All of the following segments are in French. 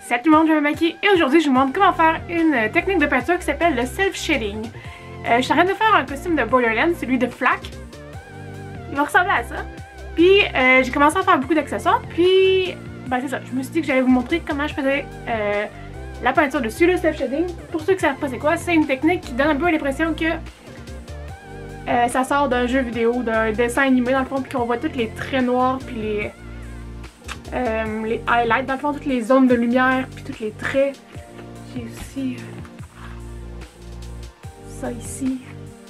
Salut tout le monde, je m'appelle Maki et aujourd'hui je vous montre comment faire une technique de peinture qui s'appelle le self-shading. Je suis en train de faire un costume de Borderlands, celui de Flack. Il va ressembler à ça. Puis j'ai commencé à faire beaucoup d'accessoires, puis ben c'est ça, je me suis dit que j'allais vous montrer comment je faisais la peinture dessus, le self-shading. Pour ceux qui savent pas c'est quoi, c'est une technique qui donne un peu l'impression que ça sort d'un jeu vidéo, d'un dessin animé dans le fond, puis qu'on voit tous les traits noirs, puis les highlights, dans le fond, toutes les zones de lumière, puis tous les traits. J'ai aussi ça ici.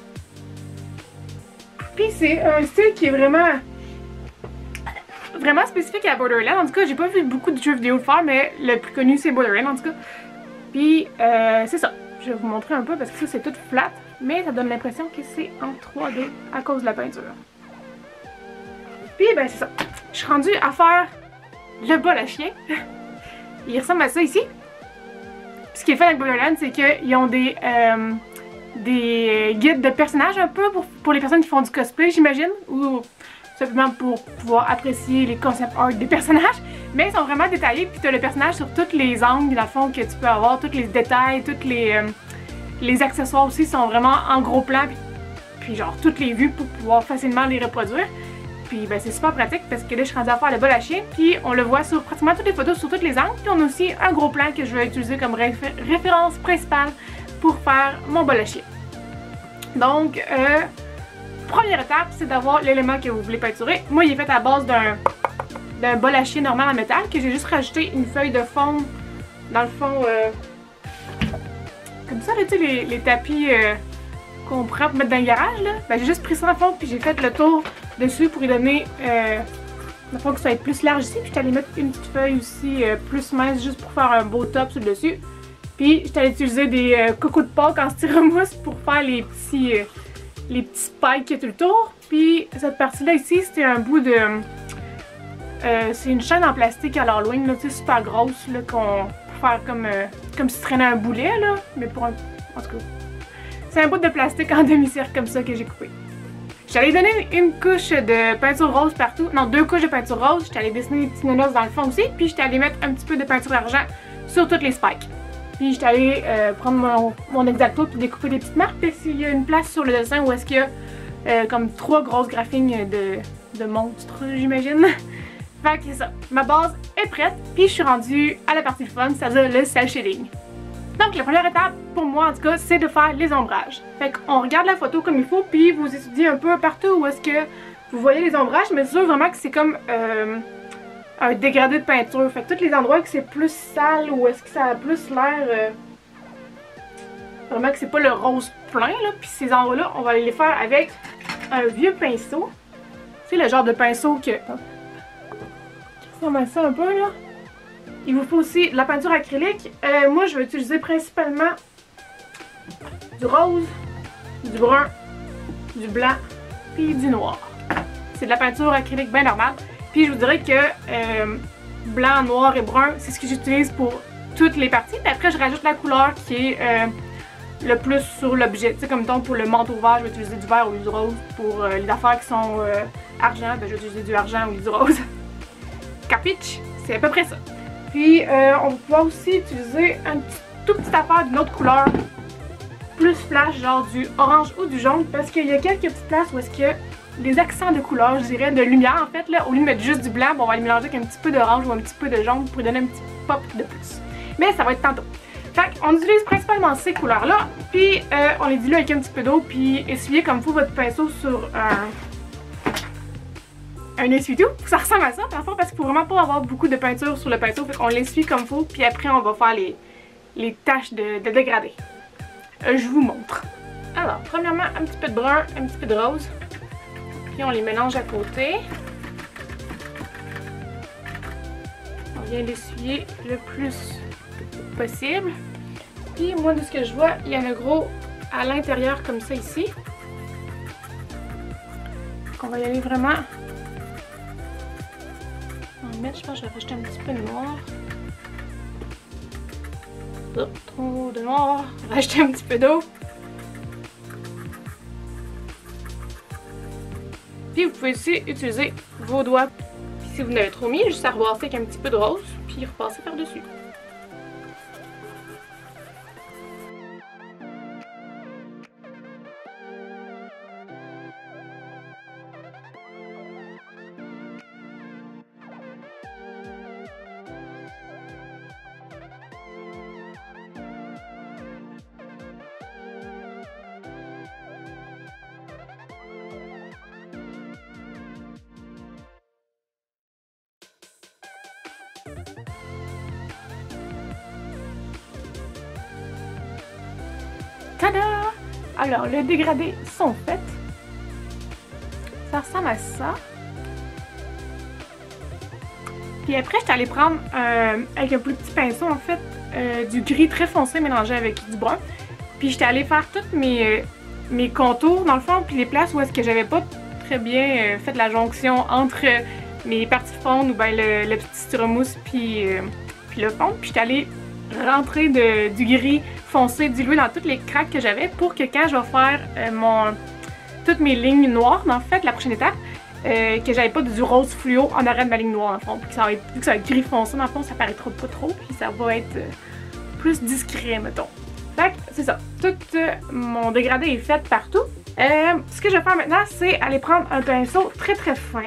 Puis c'est un style qui est vraiment spécifique à Borderlands. En tout cas, j'ai pas vu beaucoup de jeux vidéo le faire, mais le plus connu c'est Borderlands en tout cas. Puis c'est ça. Je vais vous montrer un peu parce que ça c'est tout flat, mais ça donne l'impression que c'est en 3D à cause de la peinture. Puis ben c'est ça. Je suis rendue à faire le bol à chien. Il ressemble à ça ici. Puis ce qui est fait avec Borderlands, c'est qu'ils ont des guides de personnages un peu pour les personnes qui font du cosplay, j'imagine, ou simplement pour pouvoir apprécier les concept art des personnages. Mais ils sont vraiment détaillés, puis tu as le personnage sur tous les angles, dans le fond, que tu peux avoir, tous les détails, tous les accessoires aussi sont vraiment en gros plan, puis genre toutes les vues pour pouvoir facilement les reproduire. Puis ben, c'est super pratique parce que là je suis rendue à faire le bol à chien, puis on le voit sur pratiquement toutes les photos, sur tous les angles. Puis on a aussi un gros plan que je vais utiliser comme référence principale pour faire mon bol à chien. Donc, première étape, c'est d'avoir l'élément que vous voulez peinturer. Moi, il est fait à base d'un bol à chien normal en métal que j'ai juste rajouté une feuille de fond, dans le fond, comme ça, là, tu sais, les tapis qu'on prend pour mettre dans le garage, là. Ben, j'ai juste pris ça dans le fond, puis j'ai fait le tour dessus pour lui donner, dans le fond, que ça va être plus large ici. Puis je allée mettre une petite feuille aussi plus mince, juste pour faire un beau top sur le dessus. Puis je allée utiliser des cocos de Pâques en styromousse pour faire les petits spikes qui est tout le tour. Puis cette partie-là ici, c'était un bout de... c'est une chaîne en plastique à l'Halloween, là, tu sais, super grosse, là, pour faire comme si tu traînais un boulet, là, mais pour un... En tout cas, c'est un bout de plastique en demi-cercle comme ça que j'ai coupé. J'allais donner une couche de peinture rose partout, non, 2 couches de peinture rose, j'étais allée dessiner des petits nonos dans le fond aussi, puis j'étais allée mettre un petit peu de peinture argent sur toutes les spikes. Puis j'étais allée prendre mon X-Acto puis découper des petites marques, puis s'il y a une place sur le dessin où est-ce qu'il y a comme 3 grosses graphines de monstres, j'imagine. Fait que c'est ça, ma base est prête, puis je suis rendue à la partie fun, c'est-à-dire le self-shading. Donc la première étape, pour moi en tout cas, c'est de faire les ombrages. Fait qu'on regarde la photo comme il faut, puis vous étudiez un peu partout où est-ce que vous voyez les ombrages, mais c'est sûr vraiment que c'est comme un dégradé de peinture. Fait que tous les endroits que c'est plus sale ou est-ce que ça a plus l'air... vraiment que c'est pas le rose plein, là, puis ces endroits-là, on va aller les faire avec un vieux pinceau. C'est le genre de pinceau que... qui ressemble à ça un peu, là. Il vous faut aussi de la peinture acrylique. Moi, je vais utiliser principalement du rose, du brun, du blanc, puis du noir. C'est de la peinture acrylique bien normale. Puis je vous dirais que blanc, noir et brun, c'est ce que j'utilise pour toutes les parties. Puis après, je rajoute la couleur qui est le plus sur l'objet. Tu sais, comme donc pour le manteau vert, je vais utiliser du vert ou du rose. Pour les affaires qui sont argent, ben, je vais utiliser du argent ou du rose. Capiche? C'est à peu près ça. Puis on va pouvoir aussi utiliser une toute petite affaire d'une autre couleur, plus flash, genre du orange ou du jaune, parce qu'il y a quelques petites places où est-ce qu'il y a des accents de couleur, je dirais, de lumière en fait, là, au lieu de mettre juste du blanc, bon, on va le mélanger avec un petit peu d'orange ou un petit peu de jaune pour lui donner un petit pop de plus. Mais ça va être tantôt. Fait qu'on utilise principalement ces couleurs-là, puis on les dilue avec un petit peu d'eau, puis essuyez comme faut votre pinceau sur un essuie-tout. Ça ressemble à ça, parfois, parce qu'il faut vraiment pas avoir beaucoup de peinture sur le pinceau, fait qu'on l'essuie comme faut, puis après on va faire les taches de dégradé. Je vous montre. Alors, premièrement, un petit peu de brun, un petit peu de rose. Puis on les mélange à côté. On vient l'essuyer le plus possible. Puis moi, de ce que je vois, il y en a gros à l'intérieur comme ça ici. Donc on va y aller vraiment... On va mettre, je pense que je vais rajouter un petit peu de noir. Oh, trop de noir. On va rajouter un petit peu d'eau. Puis vous pouvez aussi utiliser vos doigts. Puis si vous n'avez trop mis, juste à rebasser avec un petit peu de rose, puis repasser par-dessus. Tada! Alors, les dégradés sont faits. Ça ressemble à ça. Puis après, j'étais allée prendre, avec un plus petit pinceau, en fait, du gris très foncé mélangé avec du brun. Puis j'étais allée faire tous mes contours, dans le fond, puis les places où est-ce que j'avais pas très bien fait la jonction entre mes parties fondes ou bien le petit styromousse puis le fond. Puis j'étais allée rentrer du gris foncé dilué dans toutes les craques que j'avais pour que quand je vais faire toutes mes lignes noires, en fait, la prochaine étape, que j'avais pas du rose fluo en arrière de ma ligne noire, dans le fond. Puis ça va être, vu que ça va être gris foncé, dans le fond, ça paraîtra pas trop, puis ça va être plus discret, mettons. Fait que c'est ça. Tout mon dégradé est fait partout. Ce que je vais faire maintenant, c'est aller prendre un pinceau très très fin.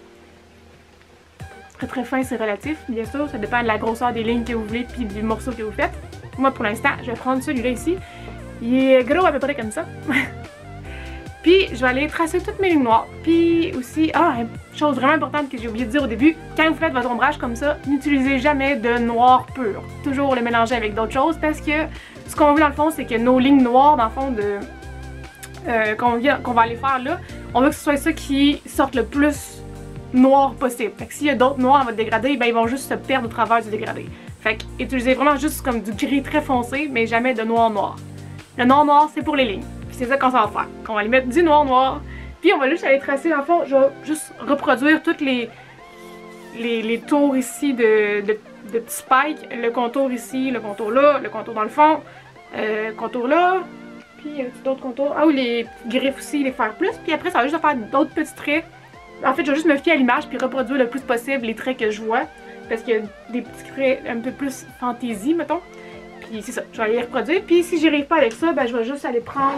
Très très fin, c'est relatif, bien sûr. Ça dépend de la grosseur des lignes que vous voulez puis du morceau que vous faites. Moi, pour l'instant, je vais prendre celui-là ici. Il est gros à peu près comme ça. Puis, je vais aller tracer toutes mes lignes noires. Puis aussi, une chose vraiment importante que j'ai oublié de dire au début, quand vous faites votre ombrage comme ça, n'utilisez jamais de noir pur. Toujours le mélanger avec d'autres choses parce que ce qu'on veut dans le fond, c'est que nos lignes noires, dans le fond, qu'on va aller faire là, on veut que ce soit ça qui sorte le plus noir possible. Fait que s'il y a d'autres noirs dans votre dégradé, ben ils vont juste se perdre au travers du dégradé. Fait que utilisez vraiment juste comme du gris très foncé, mais jamais de noir noir. Le noir noir, c'est pour les lignes. C'est ça qu'on va faire. On va aller mettre du noir noir. Puis on va juste aller tracer, dans le fond, je vais juste reproduire toutes les tours ici de petits spikes. Le contour ici, le contour là, le contour dans le fond, contour là. Puis d'autres contours. Ah oui, les griffes aussi, les faire plus. Puis après, ça va juste faire d'autres petits traits. En fait, je vais juste me fier à l'image puis reproduire le plus possible les traits que je vois. Parce qu'il y a des petits traits un peu plus fantaisie, mettons. Puis c'est ça, je vais aller les reproduire. Puis si j'y arrive pas avec ça, ben je vais juste aller prendre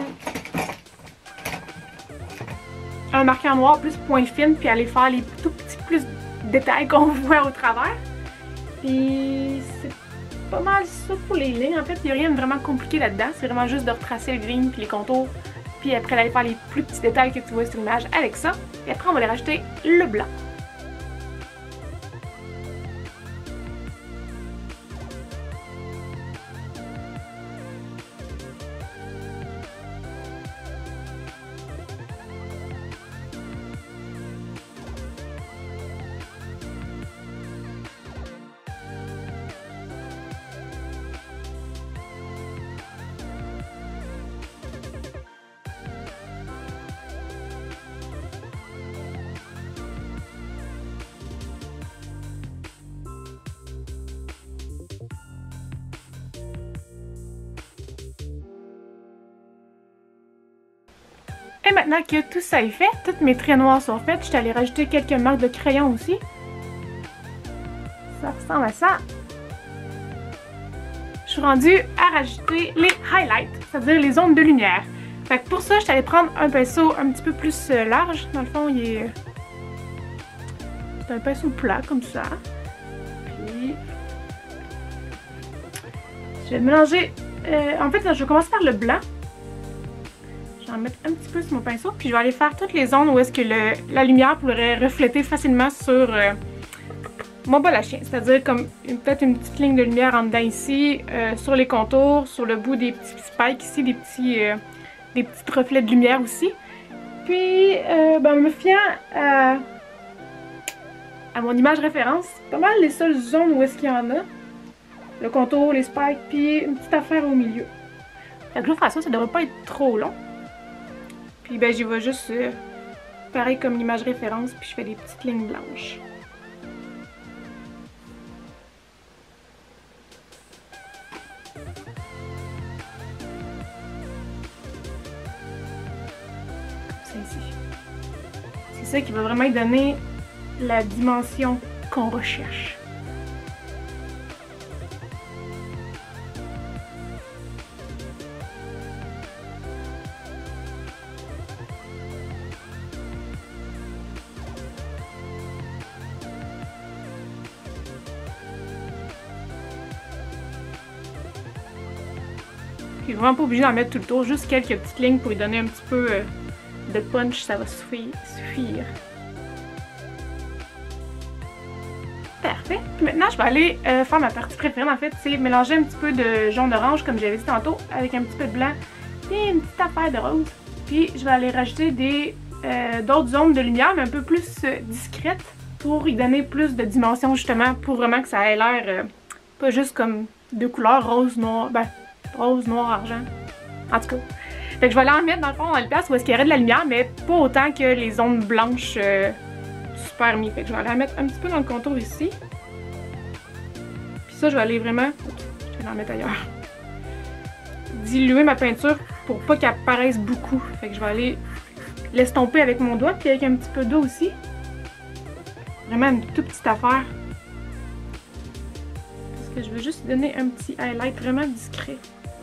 un marqueur noir plus pointe fine, puis aller faire les tout petits plus détails qu'on voit au travers. Puis c'est pas mal ça pour les lignes. En fait, il n'y a rien de vraiment compliqué là-dedans. C'est vraiment juste de retracer les lignes puis les contours. Puis après, d'aller faire les plus petits détails que tu vois sur l'image avec ça. Et après, on va aller rajouter le blanc. Et maintenant que tout ça est fait, toutes mes traits noirs sont faits, je suis allée rajouter quelques marques de crayon aussi. Ça ressemble à ça. Je suis rendue à rajouter les highlights, c'est-à-dire les zones de lumière. Fait que pour ça, je suis allée prendre un pinceau un petit peu plus large. Dans le fond, c'est un pinceau plat comme ça. Puis je vais mélanger. En fait, je vais commencer par le blanc. Je vais en mettre un petit peu sur mon pinceau, puis je vais aller faire toutes les zones où est-ce que la lumière pourrait refléter facilement sur mon bol à chien. C'est-à-dire comme peut-être une petite ligne de lumière en dedans ici, sur les contours, sur le bout des petits spikes ici, des petits reflets de lumière aussi. Puis, en me fiant à mon image référence, c'est pas mal les seules zones où est-ce qu'il y en a. Le contour, les spikes, puis une petite affaire au milieu. Fait que je vais faire ça, ça devrait pas être trop long. Puis ben j'y vais juste pareil comme l'image référence, puis je fais des petites lignes blanches. Comme ça ici. C'est ça qui va vraiment donner la dimension qu'on recherche. Puis vraiment pas obligé d'en mettre tout le tour, juste quelques petites lignes pour lui donner un petit peu de punch, ça va suffire. Parfait. Puis maintenant, je vais aller faire ma partie préférée en fait, c'est mélanger un petit peu de jaune orange comme j'avais dit tantôt avec un petit peu de blanc une petite affaire de rose. Puis je vais aller rajouter d'autres zones de lumière, mais un peu plus discrètes pour y donner plus de dimension justement, pour vraiment que ça ait l'air pas juste comme deux couleurs, rose, noir, ben rose, noir, argent. En tout cas. Fait que je vais aller en mettre dans le fond dans le place où est-ce qu'il y aurait de la lumière, mais pas autant que les zones blanches super mis. Fait que je vais aller en mettre un petit peu dans le contour ici. Puis ça, je vais aller vraiment... Je vais en mettre ailleurs. Diluer ma peinture pour pas qu'elle paraisse beaucoup. Fait que je vais aller l'estomper avec mon doigt, puis avec un petit peu d'eau aussi. Vraiment une toute petite affaire. Parce que je veux juste donner un petit highlight vraiment discret.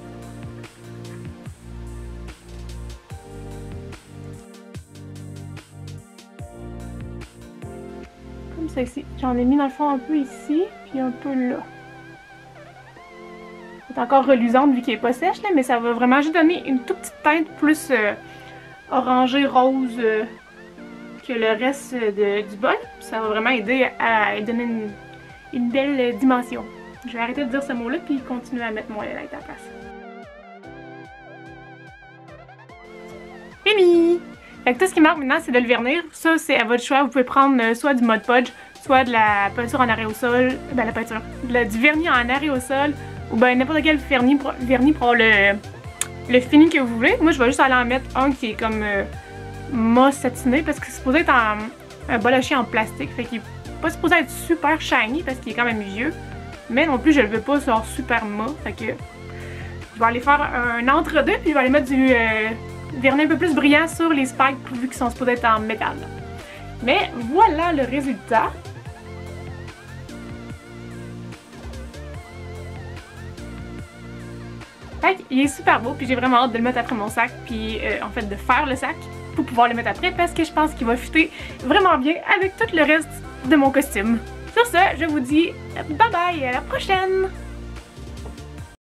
Comme ça ici. J'en ai mis dans le fond un peu ici, puis un peu là. C'est encore reluisante vu qu'il n'est pas sèche, là, mais ça va vraiment juste donner une toute petite teinte plus orangée, rose que le reste du bol. Ça va vraiment aider à donner une belle dimension. Je vais arrêter de dire ce mot-là puis continuer à mettre mon highlight à la place. Fini! Fait que tout ce qui manque maintenant, c'est de le vernir. Ça, c'est à votre choix. Vous pouvez prendre soit du Mod Podge, soit de la peinture en aérosol, du vernis en aérosol, ou ben n'importe quel vernis pour avoir le fini que vous voulez. Moi, je vais juste aller en mettre un qui est comme mauve satiné, parce que c'est supposé être un bol à chien en plastique. Fait qu'il est pas supposé être super shiny, parce qu'il est quand même vieux. Mais non plus, je le veux pas genre super mauve. Fait que je vais aller faire un entre-deux, puis je vais aller mettre du vernis un peu plus brillant sur les spikes, vu qu'ils sont supposés être en métal. Mais voilà le résultat. Fait qu'il est super beau, puis j'ai vraiment hâte de le mettre après mon sac, puis en fait de faire le sac pour pouvoir le mettre après, parce que je pense qu'il va fitter vraiment bien avec tout le reste de mon costume. Sur ce, je vous dis bye bye et à la prochaine!